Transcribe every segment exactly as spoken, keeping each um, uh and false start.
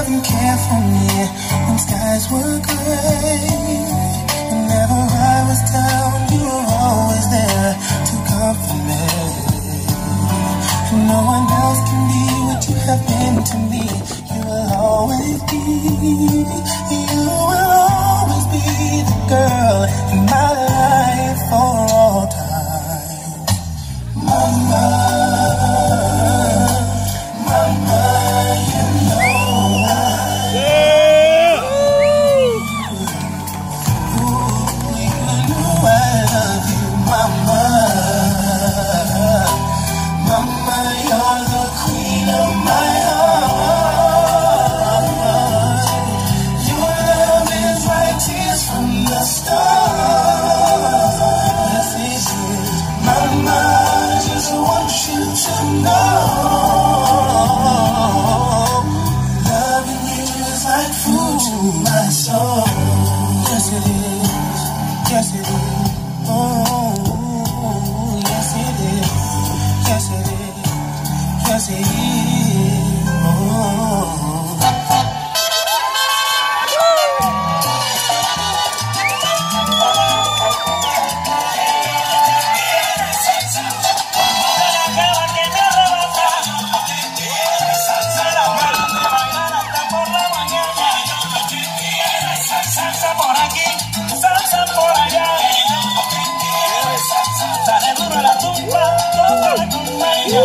love and care for me when skies were gray. Whenever I was down, you were always there to comfort me. No one else can be what you have been to me. You will always be, you will always be the girl in my life for all time. Mama, mama, you know I, yeah. Ooh, ooh, you know I love you, mama. Mama, you're the queen of my heart. Your love is righteous from the start. Yes, it is. Mama, I just want you to know, loving you is like food to my soul. Yes, it is. Yes, it is. Oh, yes, it is. Yes, it is. Yes, it is. Oh. Salsa por aquí, salsa por allá. Dale duro la tumba, toca la compañía.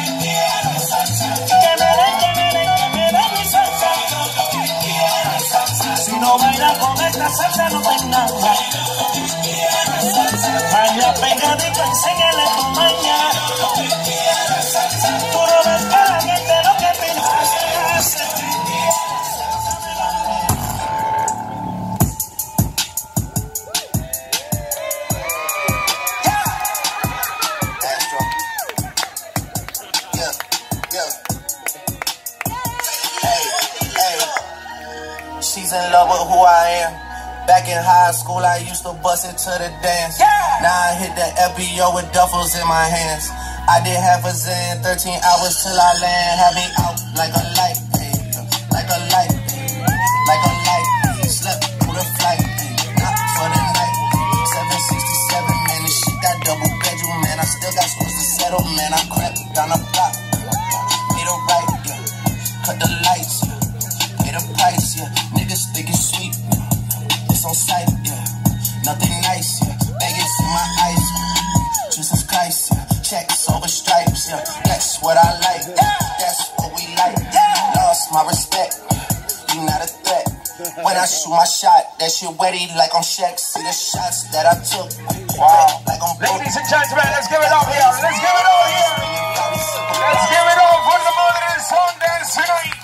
Que me den, que me den, que me den mi salsa. Si no baila con esta salsa no te nada. Baila pegadito, enséñale tu maña. Tú no ves que la gente lo que piensa. She's in love with who I am. Back in high school, I used to bust it to the dance. Yeah. Now I hit the F B O with duffels in my hands. I did half a zen, thirteen hours till I land. Have me out like a light, ay, like a light, ay, like a light. Ay, slept through the flight, ay, not for the night. seven sixty-seven, man, this shit got double bedroom, man. I still got scores to settle, man. I crept down the block, made a right, yeah. Cut the lights, yeah. Pay the price, yeah. Niggas think it's sweet, yeah. It's on sight, yeah. Nothing nice, yeah. Vegas in my ice, yeah. Jesus Christ, yeah. Checks over stripes, yeah. That's what I like, yeah. That's what we like, yeah. Lost my respect, you not a threat. When I shoot my shot, that shit wetty like on Shaq. See the shots that I took, wow. Like on Ladies and gentlemen, let's give it up here. Let's give it up here. Let's give it up for the mother and son dance tonight.